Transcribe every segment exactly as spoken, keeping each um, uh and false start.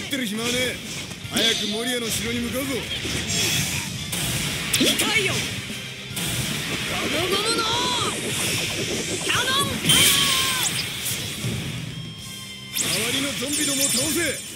ってる暇はねえ。早く守谷の城に向かうぞ。 痛いよ。ゴムゴムのキャノンファイ周りのゾンビどもを倒せ。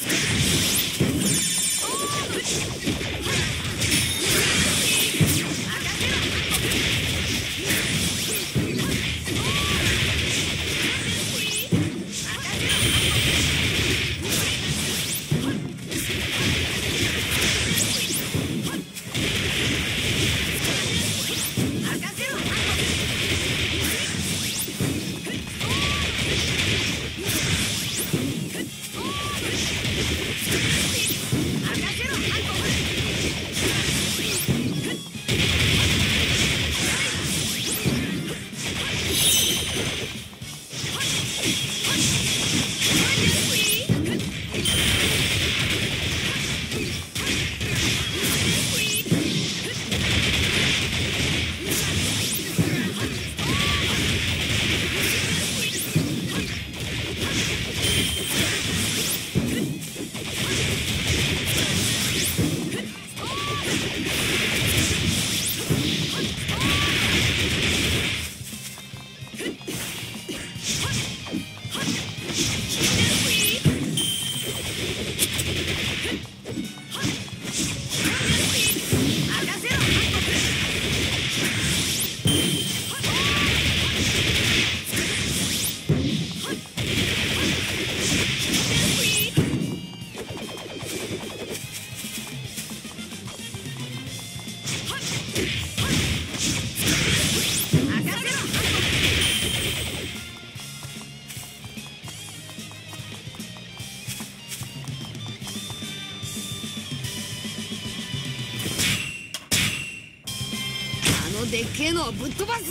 でっけえのをぶっ飛ばすぞ。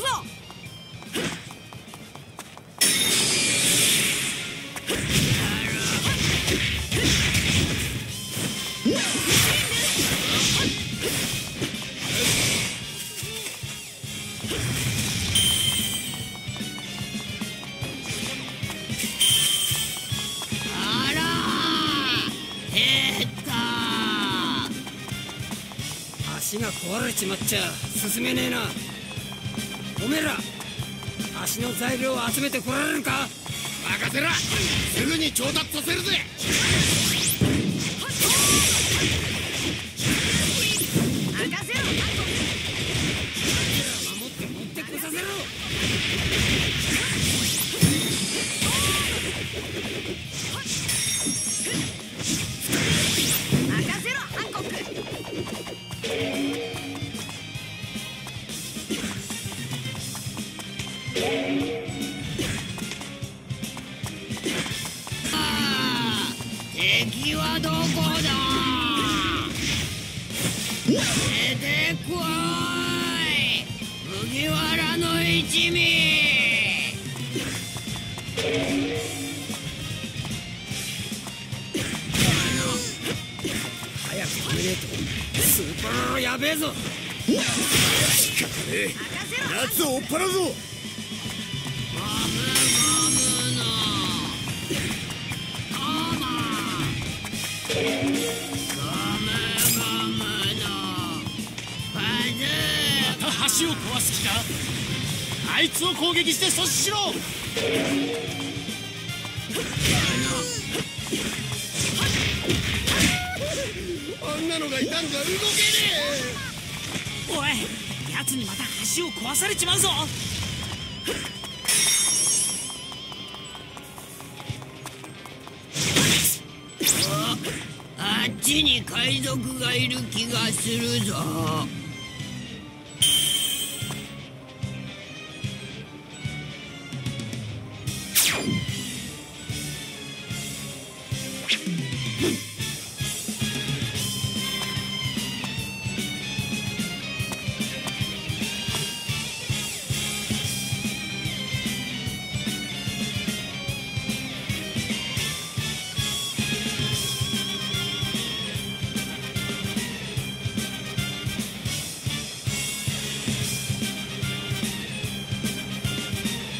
あらー、減った。足が壊れちまっちゃ進めねえな。おめえら足の材料を集めてこられるか。 任せろ。すぐに調達させるぜ。 任せろ。守って持ってこさせろ。任せろハンコック。敵はどこだ。出てこい麦わらの一味。早く決めねえとスーパーやべえぞ。 仕方ねえ。奴を追っ払うぞ。 橋を壊す気か。あいつを攻撃して阻止しろ。 あんなのがいたんじゃ動けねえ。おい、奴にまた橋を壊されちまうぞ。 あっちに海賊がいる気がするぞ。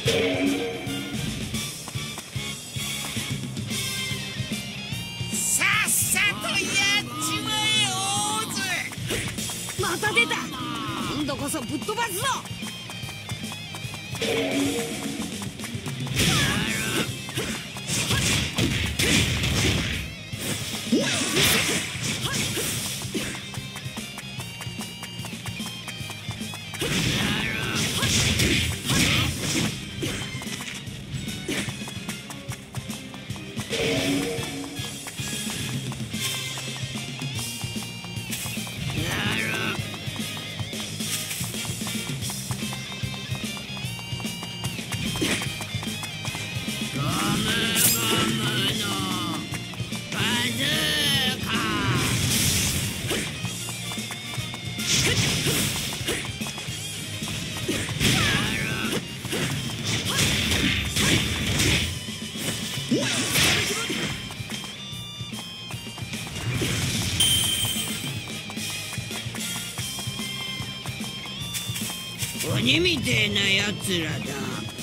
さまた出た。今度こそぶっ飛ばすぞ。 鬼みてえなやつらだ。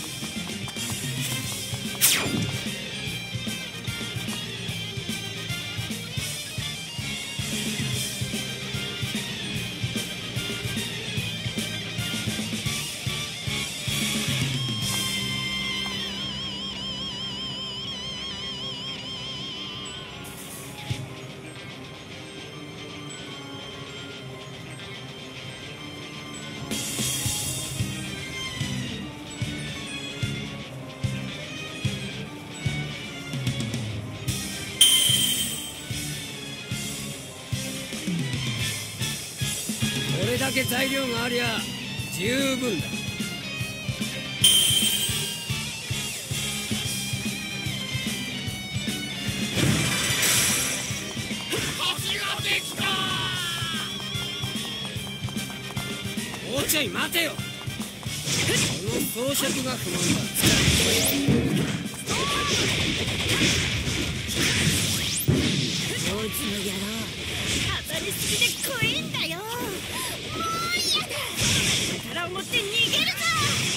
これだけ材料がありゃ十分だ。もうちょい待てよ。この装飾が不満だ。 こいつの野郎、当たりすぎで怖いんだよ。もう嫌だ。力を持って逃げるぞ。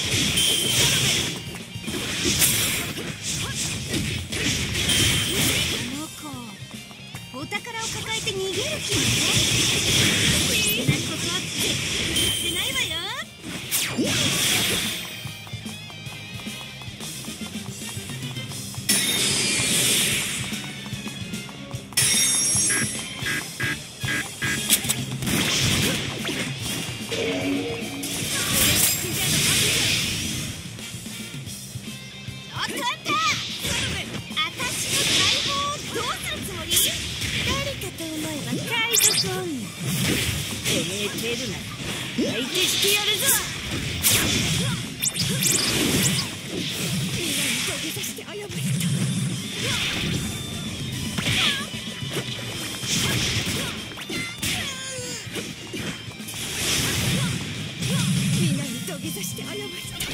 この子、お宝を抱えて逃げる気ね。いけないことあって言ってないわよ。出るなら相手してやるぞ。皆に土下座して謝りた。皆に土下座して謝りた。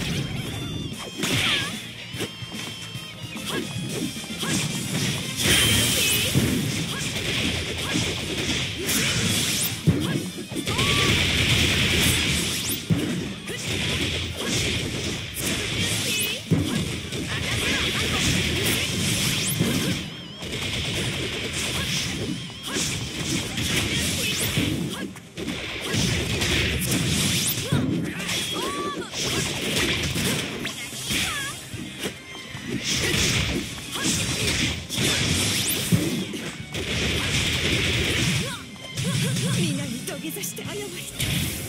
皆に土下座して謝りた。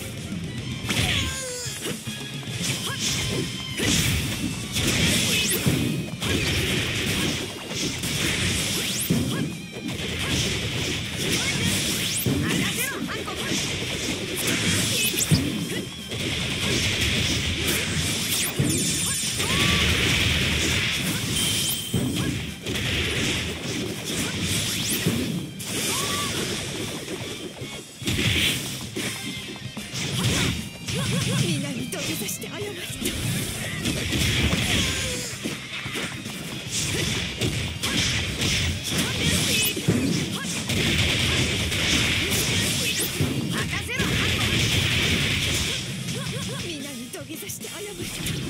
皆に土下座して謝りた。皆に土下座して謝りた。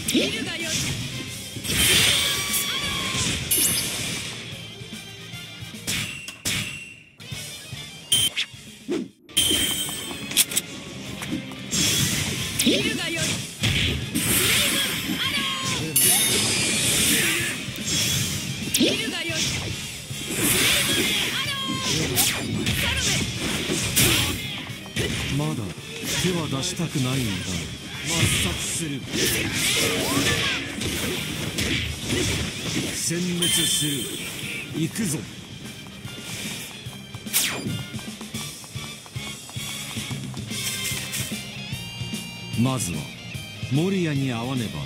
見るがよい。見るがよい。見るがよい。 まだ手は出したくないんだ。抹殺する。殲滅する。行くぞ。まずは守谷に会わねばな。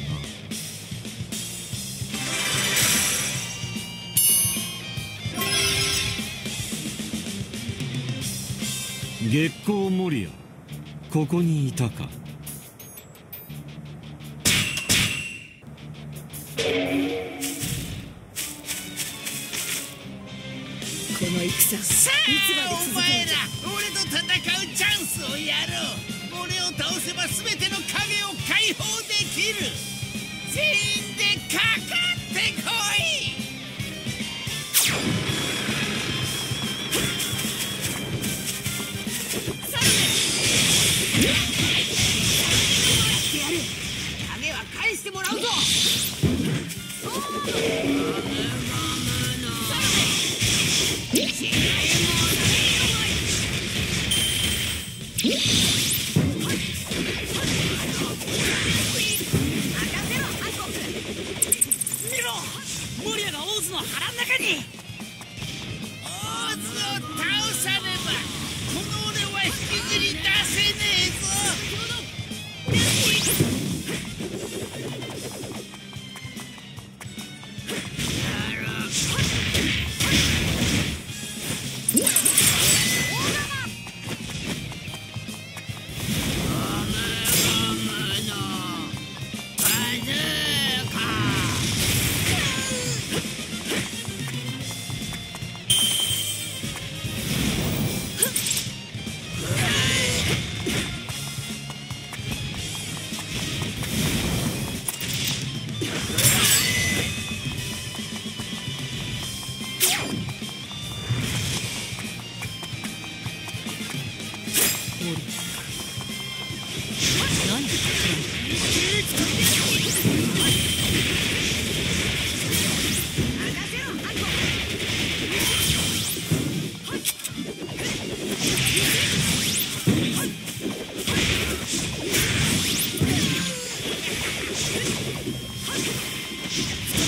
月光守谷、ここにいたか。 この戦、 さあいつまで続くお前らのじゃ。 俺と戦うチャンスをやろう。俺を倒せば全ての影を解放できる。全員でかかってこい。 やる。影は返してもらうぞ。 見ろ、守谷がオーズの腹の中に。オーズを倒さねばこの俺は引きずり出せねえぞ。 任